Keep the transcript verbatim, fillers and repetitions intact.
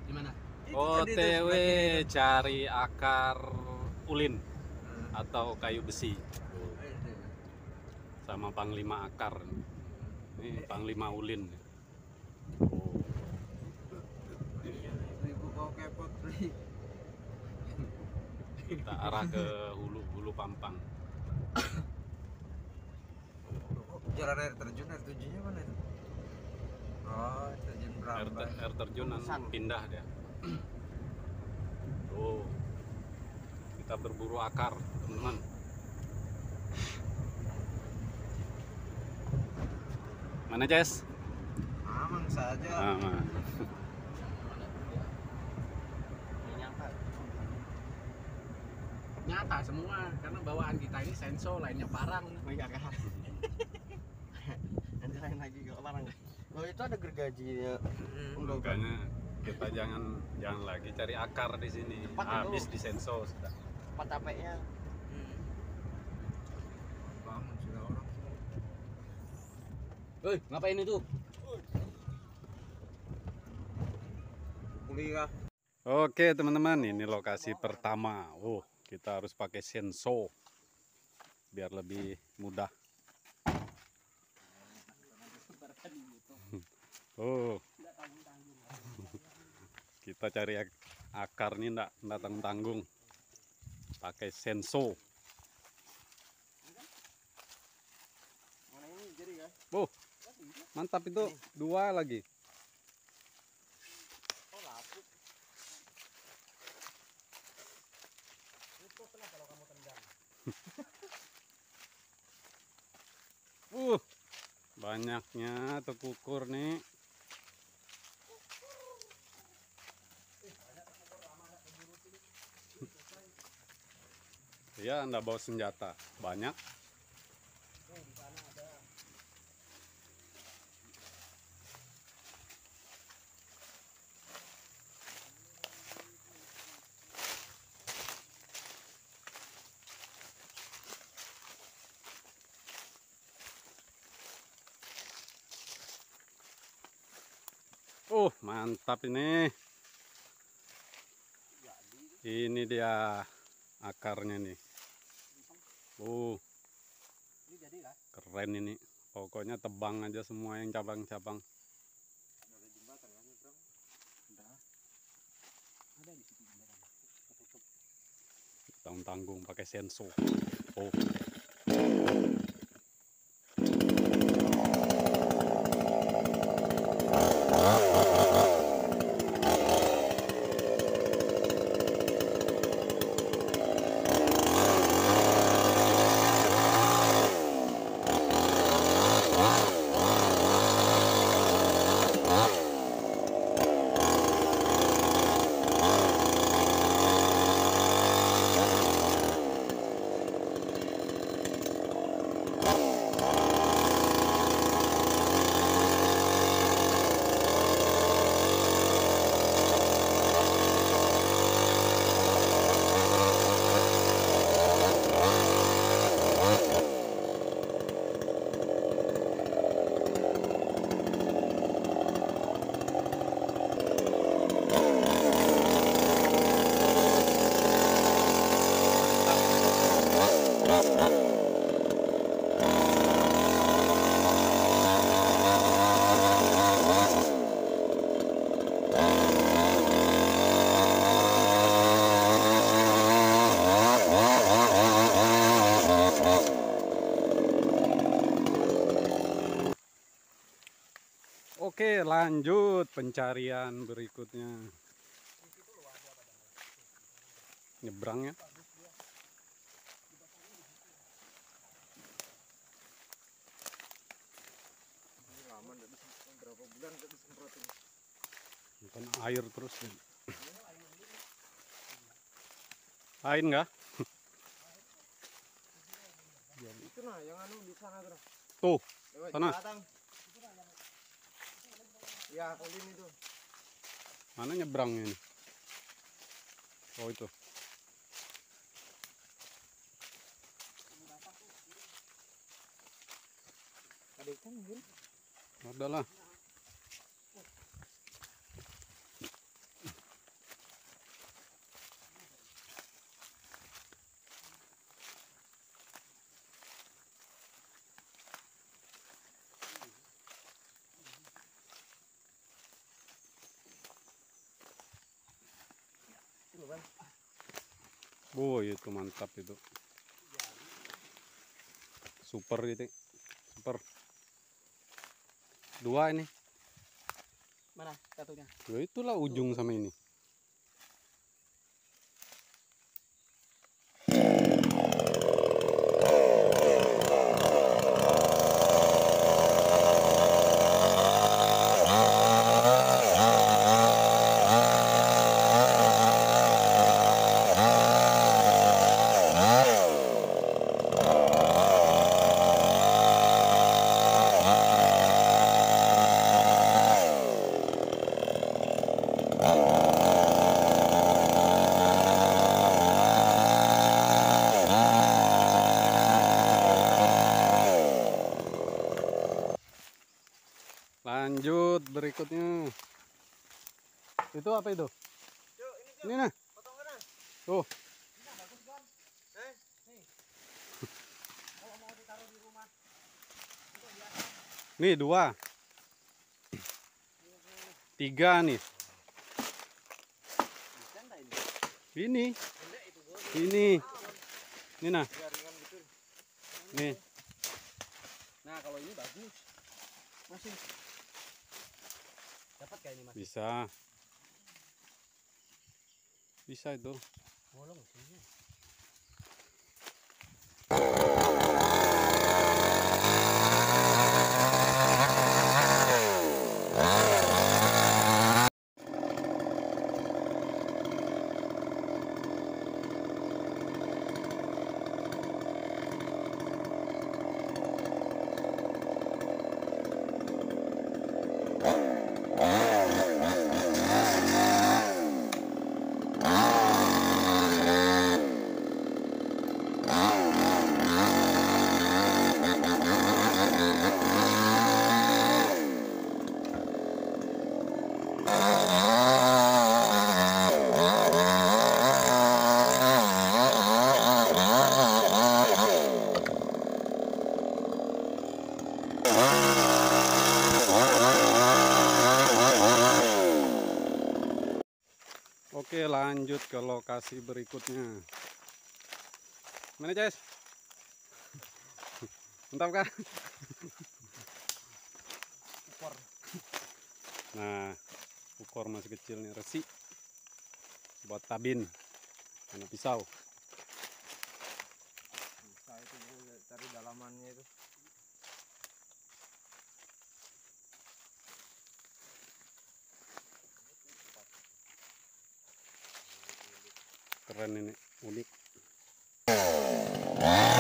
Gimana? O T W cari akar ulin atau kayu besi sama panglima akar. Ini panglima ulin. Oh. Ibu kau kepot nih. Kita arah ke hulu hulu Pampang. Jalan air terjun, air terjunnya mana itu? Oh, terjun Air, Brambai. air terjunan pindah dia. Oh, kita berburu akar, teman-teman. Mana Jess? Aman saja. Aman. Nyata semua karena bawaan kita ini senso, lainnya parang. Oh iya kak. Nanti lain lagi kalau parang. Oh itu ada gergajinya. Makanya kita jangan jangan lagi cari akar di sini. Cepat Habis itu. di senso sudah. Cepat capeknya. Bangun sudah orang. Woi, ngapain itu? Kuliah. Oke teman-teman, ini lokasi pertama. Oh, kita harus pakai senso biar lebih mudah. Oh, kita cari ak- akar nih ndak ndak tanggung-tanggung, pakai senso. Mana ini jadi ya? Oh, mantap itu dua lagi. Oh lapuk. Itu kenapa kalau kamu tendang? Uh, banyaknya terkukur nih. Ya, anda bawa senjata banyak. Oh, mantap ini. Ini dia akarnya nih. Oh, Ini jadi lah. keren ini. Pokoknya tebang aja semua yang cabang-cabang. Ada jembatan kan nyebrang? Udah. Ada di situ jembatan. Tertutup. Tanggung-tanggung pakai senso. Oh. Oke, lanjut pencarian berikutnya. Nyebrang ya. Ini lama enggak bisa berapa bulan enggak disemprot ini. Bukan air terus nih. Air enggak? Itu nah yang anu di sana tuh. Tuh, Lewat sana. jembatan. Ya, ulin itu. Mana nyebrangnya ini? Oh itu. Ada ikan mungkin? Ada lah. Oh itu mantap itu. Super itu. Super. Dua ini. Mana satunya? Ya itulah ujung sama ini. Lanjut berikutnya. Itu apa itu? Ini nah. Tuh. Nih dua. Tiga nih. Ini. Ini. Ini nah. Nih. Nah kalau ini bagus. Masih. Dapat kayak ini mas? Bisa. Bisa itu. Bolong sini. Oke, lanjut ke lokasi berikutnya. Mana, Ces? Mantap kah? Ukor. Nah, ukor masih kecil nih, resi. Buat tabin. Mana pisau. Bisa itu Bu, cari dalamannya itu. Keren ini, unik.